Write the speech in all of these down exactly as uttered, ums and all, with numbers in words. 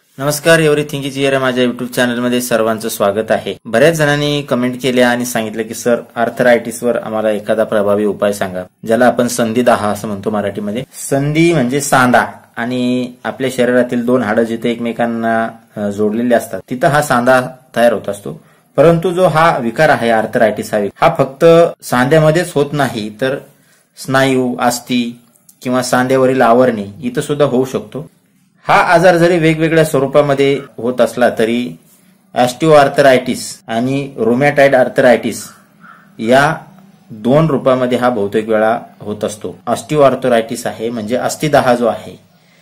नमस्कार, everything is here माझ्या YouTube चॅनलमध्ये सर्वांचं स्वागत आहे। बऱ्याच जणांनी कमेंट केल्या आणि सांगितलं की सर आर्थरायटिसवर आम्हाला एखादा प्रभावी उपाय सांगा, ज्याला आपण संधिदाह असं म्हणतो मराठीमध्ये। संधी म्हणजे सांधा आणि आपल्या शरीरातील दोन हाडं जिथे एकमेकांना जोडलेले असतात तिथं हा सांधा तयार होत असतो। परंतु जो हा विकार आहे आर्थरायटिस हा फक्त सांध्यामध्येच होत नाही, तर स्नायू, अस्थी किंवा सांध्यावरील आवरणे इथं सुद्धा होऊ शकतो। हा आजार जरी वेगवेगळ्या स्वरूपामध्ये होत असला तरी ऑस्टिओआर्थरायटिस आणि रुमॅटॉइड आर्थरायटिस या दोन रूपामध्ये हा बहुतेक वेळा होत असतो। ऑस्टिओआर्थरायटिस आहे म्हणजे अस्थिदाह जो आहे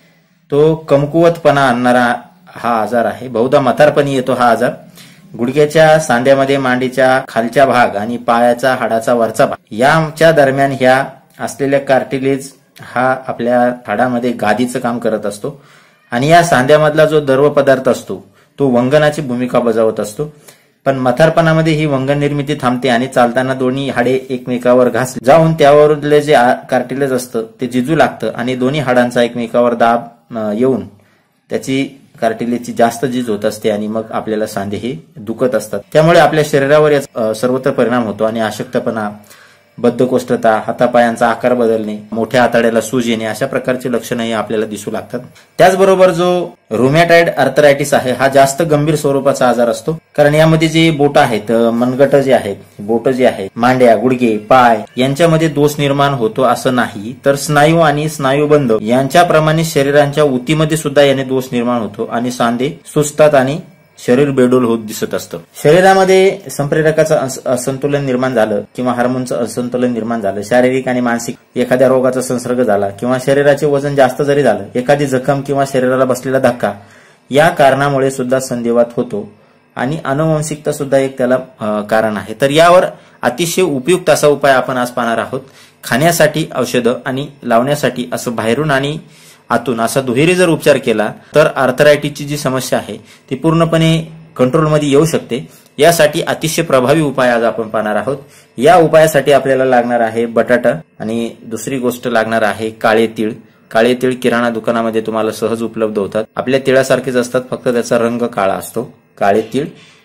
तो कमकुवतपणा आणणारा हा आजार आहे। बहुधा म्हातारपणी येतो हा आजार। गुडघ्याच्या सांध्यामध्ये मांडीच्या खालच्या भाग आणि पायाचा हाडाचा वरचा भाग याच्या दरम्यान ह्या असलेल्या कार्टिलेज हा आपल्या हाडामध्ये गादीचं काम करत असतो आणि या सांध्यामधला जो द्रव पदार्थ असतो तो वंगनाची भूमिका बजावत असतो। पण म्हातारपणामध्ये ही वंगन निर्मिती थांबते आणि चालताना दोन्ही हाडे एकमेकावर घासले जाऊन त्यावरले जे कार्टिलेज असतं ते जिजू लागतं आणि दोन्ही हाडांचा एकमेकावर दाब येऊन त्याची कार्टिलेजची जास्त झीज होत असते आणि मग आपल्याला सांधे हे दुखत असतात। त्यामुळे आपल्या शरीरावर याचा सर्वत्र परिणाम होतो आणि अशक्तपणा, बद्धकोष्ठता, हातापायांचा आकार बदलणे, मोठ्या आतड्याला सूज येणे अशा प्रकारची लक्षणंही आपल्याला दिसू लागतात। त्याचबरोबर जो रुमॅटॉइड आर्थरायटिस आहे हा जास्त गंभीर स्वरूपाचा आजार असतो, कारण यामध्ये जे बोट आहेत, मनगट जे आहेत, बोट जे आहेत, मांड्या, गुडघे, पाय यांच्यामध्ये दोष निर्माण होतो असं नाही, तर स्नायू आणि स्नायूबंध यांच्याप्रमाणे शरीराच्या उतीमध्ये सुद्धा याने दोष निर्माण होतो आणि सांधे सुजतात आणि शरीर बेडोल होत दिसत असतं। शरीरामध्ये संप्रेरकाचं असंतुलन निर्माण झालं किंवा हार्मोनचं असंतुलन निर्माण झालं, शारीरिक आणि मानसिक एखाद्या रोगाचा संसर्ग झाला किंवा शरीराचे वजन जास्त जरी झालं, एखादी जखम किंवा शरीराला बसलेला धक्का या कारणामुळे सुद्धा संधिवात होतो आणि अनुवंशिकता सुद्धा एक त्याला कारण आहे। तर यावर अतिशय उपयुक्त असा उपाय आपण आज पाहणार आहोत। खाण्यासाठी औषधं आणि लावण्यासाठी असं बाहेरून आणि आतून असा दुहेरी जर उपचार केला तर आर्थरायटिसची जी समस्या आहे ती पूर्णपणे कंट्रोलमध्ये येऊ शकते। यासाठी अतिशय प्रभावी उपाय आज आपण पाहणार आहोत। या उपायासाठी आपल्याला लागणार आहे बटाटा आणि दुसरी गोष्ट लागणार आहे काळे तीळ। काळे तीळ किराणा दुकानामध्ये तुम्हाला सहज उपलब्ध होतात, आपल्या तिळासारखेच असतात, फक्त त्याचा रंग काळा असतो। काळे तीळ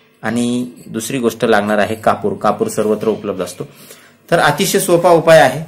आणि दुसरी गोष्ट लागणार आहे कापूर। कापूर सर्वत्र उपलब्ध असतो। तर अतिशय सोपा उपाय आहे।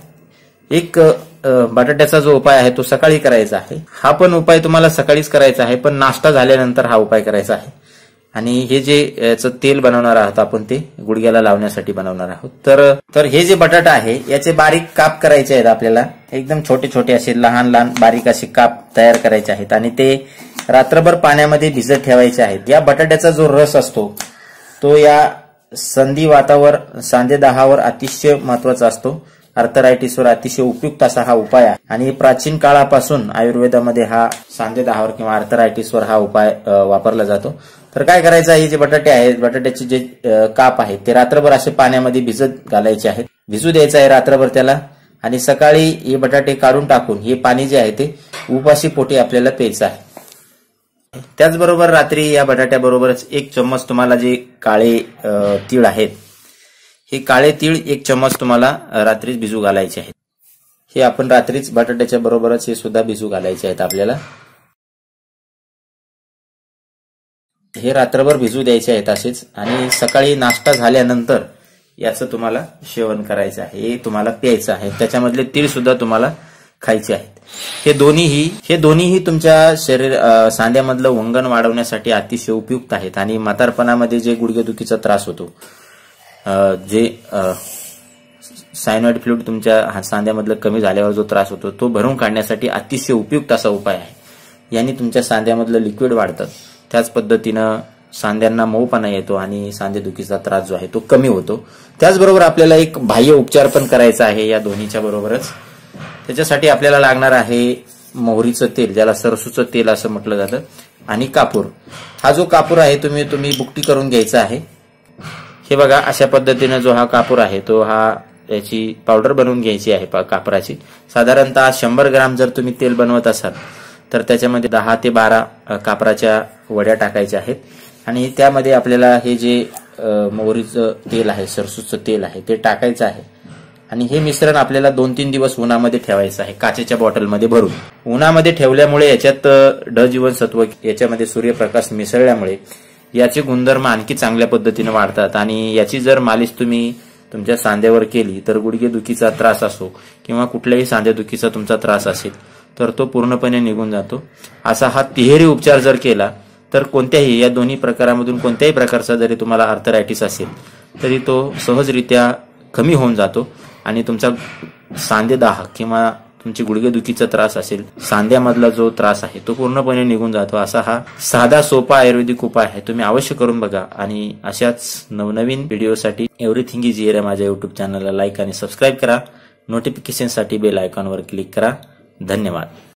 एक बटाट्याचा जो उपाय आहे तो सकाळी करायचा आहे। हा पण उपाय तुम्हाला सकाळीच करायचा आहे, पण नाश्ता झाल्यानंतर हा उपाय करायचा आहे। आणि हे जे याचं तेल बनवणार आहोत आपण ते गुडघ्याला लावण्यासाठी बनवणार आहोत। तर तर हे जे बटाटा आहे याचे बारीक काप करायचे आहेत आपल्याला, एकदम छोटे छोटे असे लहान लहान बारीक असे काप तयार करायचे आहेत आणि ते रात्रभर पाण्यामध्ये भिजत ठेवायचे आहेत। या बटाट्याचा जो रस असतो तो या संधिवातावर, सांधेदाहावर अतिशय महत्वाचा असतो। आर्थरायटिसवर अतिशय उपयुक्त असा हा उपाय आहे आणि प्राचीन काळापासून आयुर्वेदामध्ये हा सांधेदाहावर किंवा आर्थरायटिसवर हा उपाय वापरला जातो। तर काय करायचं आहे, जे बटाटे आहेत, बटाट्याचे जे काप आहेत ते रात्रभर असे पाण्यामध्ये भिजत घालायचे आहेत, भिजू द्यायचं आहे रात्रभर त्याला आणि सकाळी हे बटाटे काढून टाकून हे पाणी जे आहे ते उपाशी पोटी आपल्याला प्यायचं आहे। त्याचबरोबर रात्री या बटाट्याबरोबरच एक चम्मच तुम्हाला जे काळे तीळ आहेत, हे काळे तीळ एक चम्मच तुम्हाला रात्रीच भिजू घालायचे आहेत। हे आपण रात्रीच बटाट्याच्या बरोबरच हे सुद्धा भिजू घालायचे आहेत आपल्याला। हे रात्रभर भिजू द्यायचे आहेत असेच आणि सकाळी नाश्ता झाल्यानंतर याचं तुम्हाला सेवन करायचं आहे, हे तुम्हाला प्यायचं आहे। त्याच्यामधले तीळ सुद्धा तुम्हाला खायचे आहेत। हे दोन्हीही हे दोन्हीही तुमच्या शरीर सांध्यामधलं वंगण वाढवण्यासाठी अतिशय उपयुक्त आहेत आणि म्हातारपणामध्ये जे गुडघेदुखीचा त्रास होतो, जे सायनॉइड फ्लूइड तुमच्या सांध्यामधलं कमी झाल्यावर जो त्रास होतो तो भरून काढण्यासाठी अतिशय उपयुक्त असा उपाय आहे। याने तुमच्या सांध्यामधलं लिक्विड वाढतं, त्याच पद्धतीनं सांध्यांना मऊपणा येतो आणि सांधेदुखीचा त्रास जो आहे तो कमी होतो। त्याचबरोबर आपल्याला एक बाह्य उपचार पण करायचा आहे या दोन्हीच्या बरोबरच। त्याच्यासाठी आपल्याला लागणार आहे मोहरीचं तेल, ज्याला सरसूचं तेल असं म्हटलं जातं, आणि कापूर। हा जो कापूर आहे तुम्ही तुम्ही बुकटी करून घ्यायचा आहे। हे बघा, अशा पद्धतीने जो हा कापूर आहे तो हा याची पावडर बनवून घ्यायची आहे कापराची। साधारणतः शंभर ग्राम जर तुम्ही तेल बनवत असाल तर त्याच्यामध्ये दहा ते बारा कापराच्या वड्या टाकायच्या आहेत आणि त्यामध्ये आपल्याला हे जे मोहरीचं तेल आहे, सरसूचं तेल आहे ते टाकायचं आहे आणि हे मिश्रण आपल्याला दोन तीन दिवस उन्हामध्ये ठेवायचं आहे, काचेच्या बॉटलमध्ये भरून. उन्हामध्ये ठेवल्यामुळे याच्यात ड जीवनसत्व, याच्यामध्ये सूर्यप्रकाश मिसळल्यामुळे याचे गुणधर्म आणखी चांगल्या पद्धतीने वाढतात. आणि याची जर मालिश तुम्ही तुमच्या सांध्यावर केली तर गुडघेदुखीचा त्रास असो किंवा कुठल्याही सांधेदुखीचा तुमचा त्रास असेल तर तो पूर्णपणे निघून जातो. असा हा तिहेरी उपचार जर केला तर कोणत्याही या दोन्ही प्रकारामधून कोणत्याही प्रकारचा जरी तुम्हाला आर्थरायटिस असेल तरी तो सहजरित्या कमी होऊन जातो आणि तुमचा सांधेदाह किंवा तुमची गुडघेदुखीचा त्रास असेल, सांध्यामधला जो त्रास आहे तो पूर्णपणे निघून जातो. असा हा साधा सोपा आयुर्वेदिक उपाय आहे. तुम्ही अवश्य करून बघा. आणि अशाच नवनवीन व्हिडिओसाठी एव्हरीथिंग इज हिअर या माझ्या युट्यूब चॅनलला लाईक आणि सबस्क्राईब करा. नोटिफिकेशनसाठी बेल आयकॉनवर क्लिक करा. धन्यवाद.